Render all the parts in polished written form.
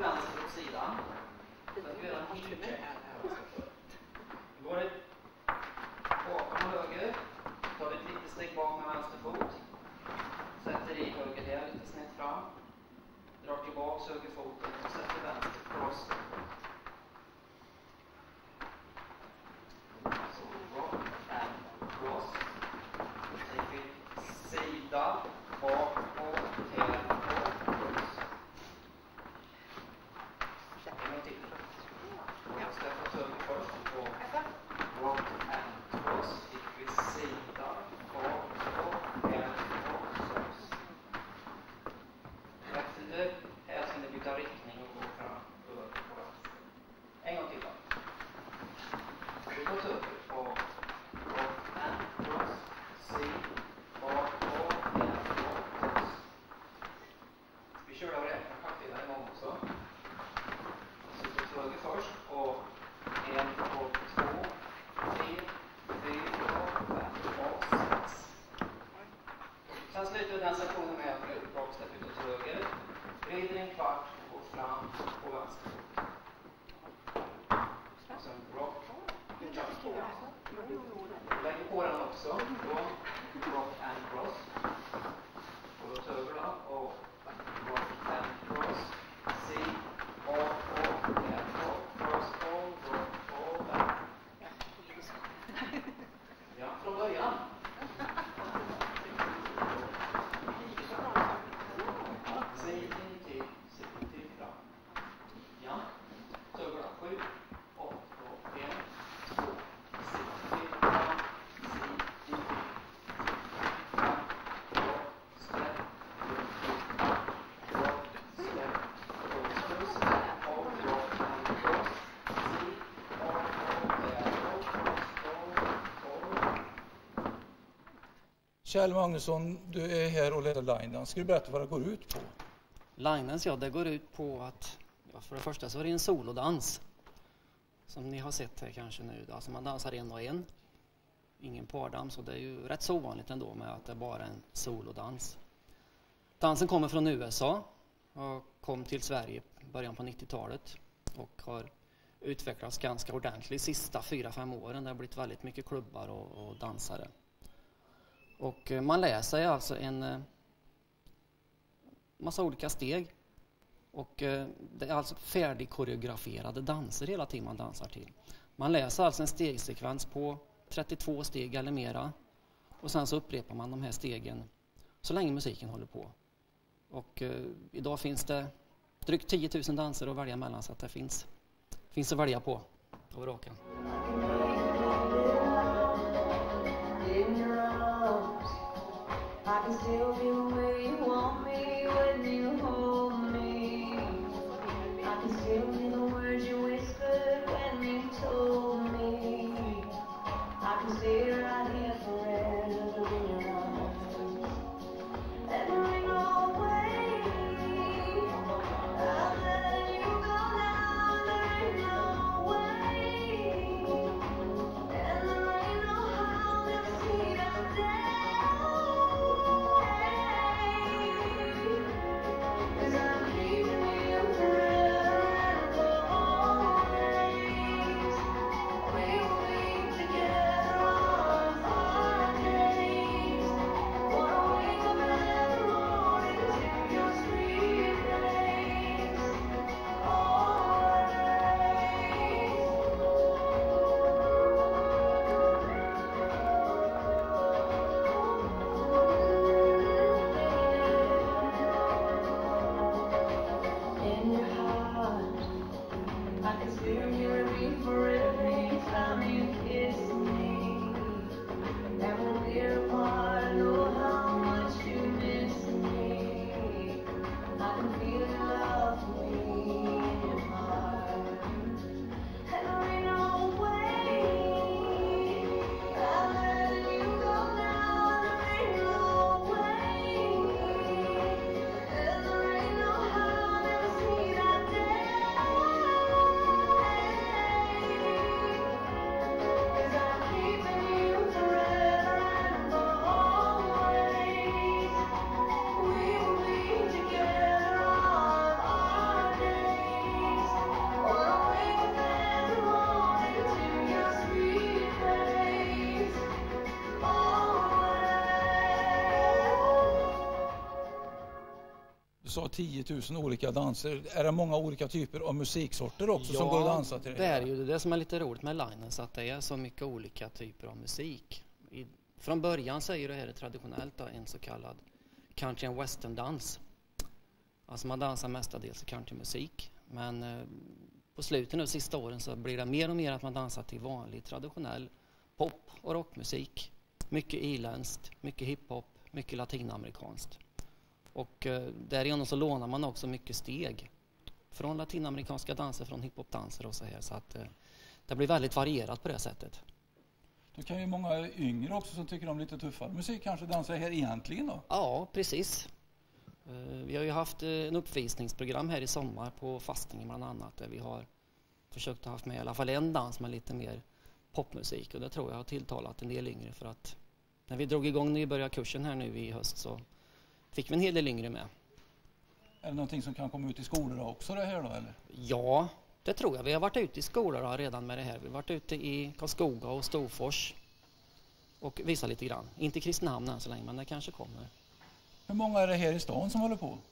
vänster åt sidan. Så att vi redan hittade här. Nu går det bakom höger. Tar vi ett litet steg bak med vänster fot. Sätter i höger här lite snett fram. Drar tillbaka höger foten och sätter vänster cross. Så bra. And cross. Så vi sida, bak och här och cross. En gång till. Jag ska få höger först och rock and cross. Fick vi sida, bak och här och cross. Efter det här ska ni byta riktning och gå fram över på vänster. En gång till då. Vi går höger och rock and cross. Sida, bak och här och cross. Vi kör och räknar faktiskt en gång också. Så vi går höger först och 1 och 2, 3, 4 och 5 och 6. Sen slutar den sektionen med att vi rockstep ut åt höger. Vrider en kvart och går fram på vänster fot. Och sen rock. Lägger på den också. Rock and cross. Och åt höger då. Och rock and cross. C, A, och där. Rock, cross, och rock, och där. Ja, från början. Säg till fram. Ja. Så går det 7, 8, 1, 2, 6, 4, 6, 5, släpp, Kjell Magnusson, du är här och leder Line. Ska du berätta vad det går ut på? Linens, ja, det går ut på att, ja, för det första så är det en solodans. Som ni har sett här kanske nu. Alltså man dansar en och en. Ingen pardans, så det är ju rätt så ovanligt ändå med att det är bara en solodans. Dansen kommer från USA och kom till Sverige i början på 90-talet. Och har utvecklats ganska ordentligt de sista 4-5 åren. Det har blivit väldigt mycket klubbar och dansare. Och man lär sig alltså en massa olika steg. Och det är alltså färdigkoreograferade danser hela tiden man dansar till. Man läser alltså en stegsekvens på 32 steg eller mera. Och sen så upprepar man de här stegen så länge musiken håller på. Och idag finns det drygt 10 000 danser att välja mellan, så att det finns att välja på och raka. I can still be the way you want me when you hold me. I can still hear the words you whispered when you told me. I can stay right here forever in your arms. Let me ring away. I'll let you go now. There ain't no way. sa 10 000 olika danser. Är det många olika typer av musiksorter också som går att dansa till det är ju det som är lite roligt med Linus, att det är så mycket olika typer av musik. Från början så är ju det här traditionellt då, en så kallad country and western dans. Alltså man dansar mestadels countrymusik, men på slutet nu sista åren så blir det mer och mer att man dansar till vanlig traditionell pop- och rockmusik. Mycket irländskt, mycket hiphop, mycket latinamerikanskt. Och därigenom så lånar man också mycket steg från latinamerikanska danser, från hiphopdanser och så här. Så att det blir väldigt varierat på det sättet. Då kan ju många yngre också som tycker om lite tuffare musik kanske dansa här egentligen då? Ja, precis. Vi har ju haft en uppvisningsprogram här i sommar på Fastingen bland annat, där vi har försökt ha med i alla fall en dans med lite mer popmusik, och det tror jag har tilltalat en del yngre, för att när vi drog igång nybörjarkursen här nu i höst så fick vi en hel del yngre med. Är det någonting som kan komma ut i skolorna också det här då eller? Ja, det tror jag. Vi har varit ute i skolor redan med det här. Vi har varit ute i Karlskoga och Storfors och visat lite grann. Inte Kristinehamn än så länge, men det kanske kommer. Hur många är det här i stan som håller på?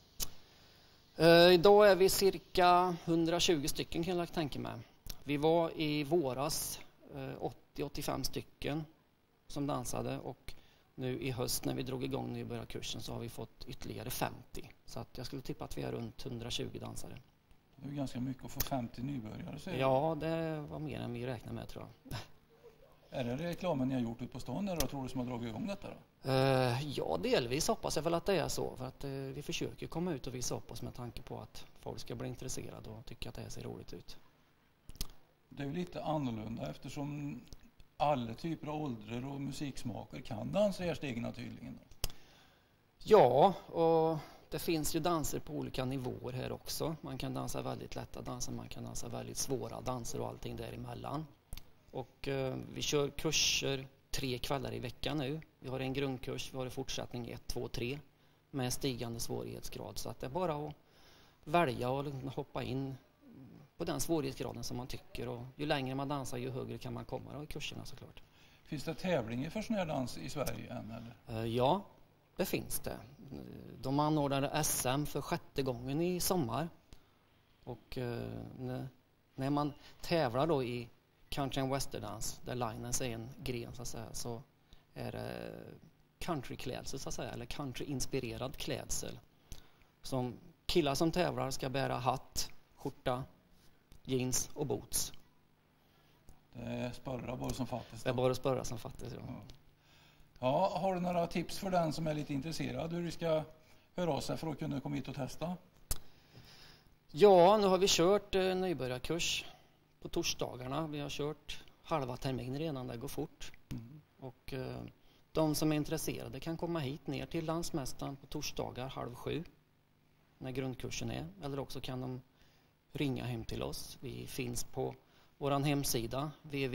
Idag är vi cirka 120 stycken kan jag tänka mig. Vi var i våras 80-85 stycken som dansade, och nu i höst när vi drog igång nybörjarkursen så har vi fått ytterligare 50. Så att jag skulle tippa att vi är runt 120 dansare. Det är ganska mycket att få 50 nybörjare. Så ja, det var mer än vi räknade med tror jag. Är det reklamen ni har gjort ut på stan där, tror du, som har dragit igång detta då? Ja, delvis hoppas jag väl att det är så. För att vi försöker komma ut och visa upp oss med tanke på att folk ska bli intresserade och tycka att det ser roligt ut. Det är ju lite annorlunda eftersom alla typer av åldrar och musiksmaker kan dansa här stegen tydligen. Ja, och det finns ju danser på olika nivåer här också. Man kan dansa väldigt lätta danser, man kan dansa väldigt svåra danser och allting däremellan. Och vi kör kurser 3 kvällar i veckan nu. Vi har en grundkurs, vi har en fortsättning 1, 2, 3 med stigande svårighetsgrad. Så att det är bara att välja och hoppa in på den svårighetsgraden som man tycker. Och ju längre man dansar, ju högre kan man komma då i kurserna såklart. Finns det tävlingar för sån här dans i Sverige än eller? Ja, det finns det. De anordnade SM för 6:e gången i sommar. Och när man tävlar då i country and western dans, där Linus är en gren så att säga, så är det countryklädsel så att säga, eller countryinspirerad klädsel. Som killar som tävlar ska bära hatt, skjorta, jeans och boots. Det är spörra bara som fattas. Det är bara spörra som fattas, ja. Ja, har du några tips för den som är lite intresserad hur vi ska höra av sig för att kunna komma hit och testa? Ja, nu har vi kört nybörjarkurs på torsdagarna. Vi har kört halva terminen redan, det går fort. Och de som är intresserade kan komma hit ner till Landsmästaren på torsdagar 6:30 när grundkursen är. Eller också kan de ringa hem till oss. Vi finns på vår hemsida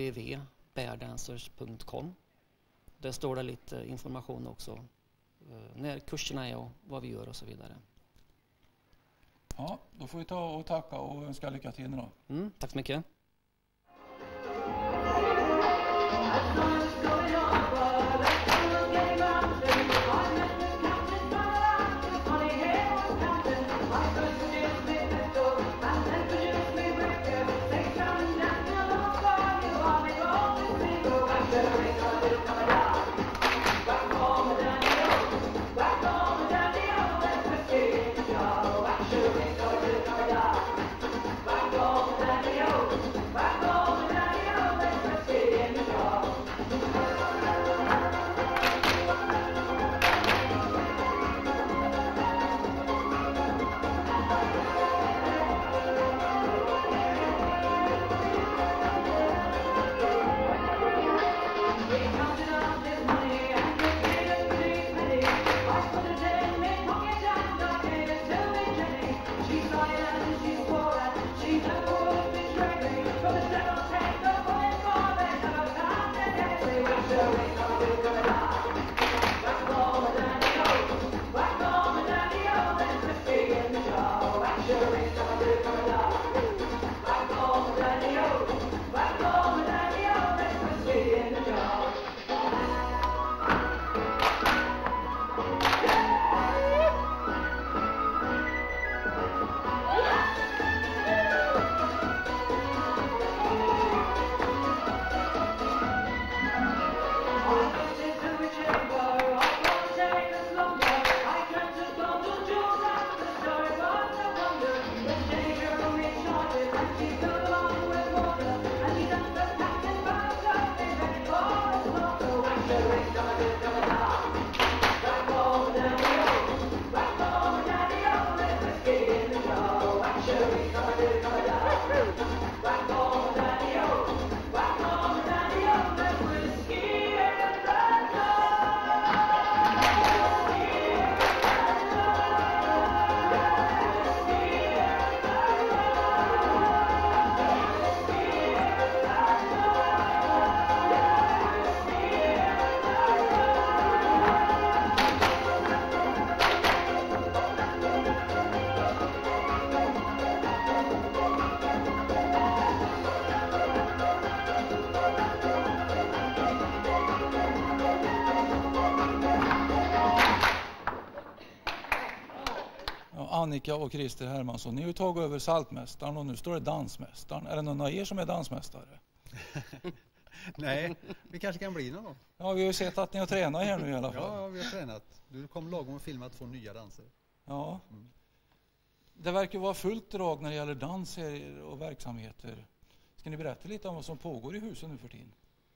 www.beardancers.com. Där står det lite information också när kurserna är och vad vi gör och så vidare. Ja, då får vi ta och tacka och önska lycka till nu då. Tack så mycket. She's Annika och Christer Hermansson, ni har ju tagit över Saltmästaren och nu står det Dansmästaren. Är det någon av er som är dansmästare? Nej, vi kanske kan bli någon gång. Ja, vi har ju sett att ni har tränat här nu i alla fall. Ja, vi har tränat. Du kom lagom att filma 2 nya danser. Ja. Det verkar vara fullt drag när det gäller dans här och verksamheter. Ska ni berätta lite om vad som pågår i huset nu för tiden?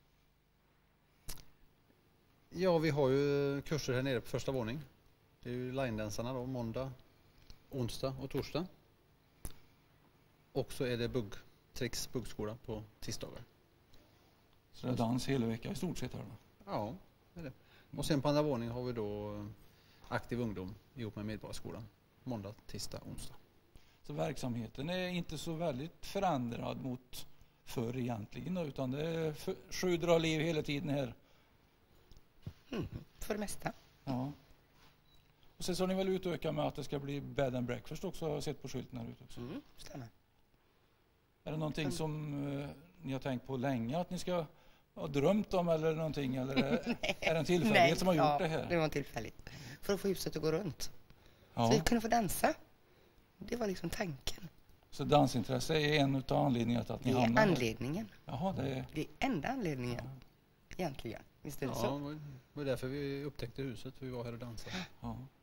Ja, vi har ju kurser här nere på första våning. Det är ju line-dansarna då, måndag, onsdag och torsdag. Och så är det buggskola på tisdagar. Så det är dans hela veckan i stort sett här då? Ja, det är det. Och sen på andra våningen har vi då aktiv ungdom ihop med Medborgarskolan. Måndag, tisdag, onsdag. Så verksamheten är inte så väldigt förändrad mot förr egentligen då, utan det är sjuder av liv hela tiden här. För det mesta. Ja. Och sen så har ni väl utökat med att det ska bli bed and breakfast också, har jag sett på skylten här ute också. Stämmer. Är det någonting som ni har tänkt på länge att ni ska ha drömt om eller någonting? Eller är det en tillfällighet som har gjort det här? Det var en tillfällighet. För att få huset att gå runt. Ja. Så vi kunde få dansa. Det var liksom tanken. Så dansintresse är en av anledningarna till att ni hamnar Det är anledningen. Jaha, det är enda anledningen. Egentligen. Visst är det så? Ja, det var därför vi upptäckte huset. Vi var här och dansade. Ja.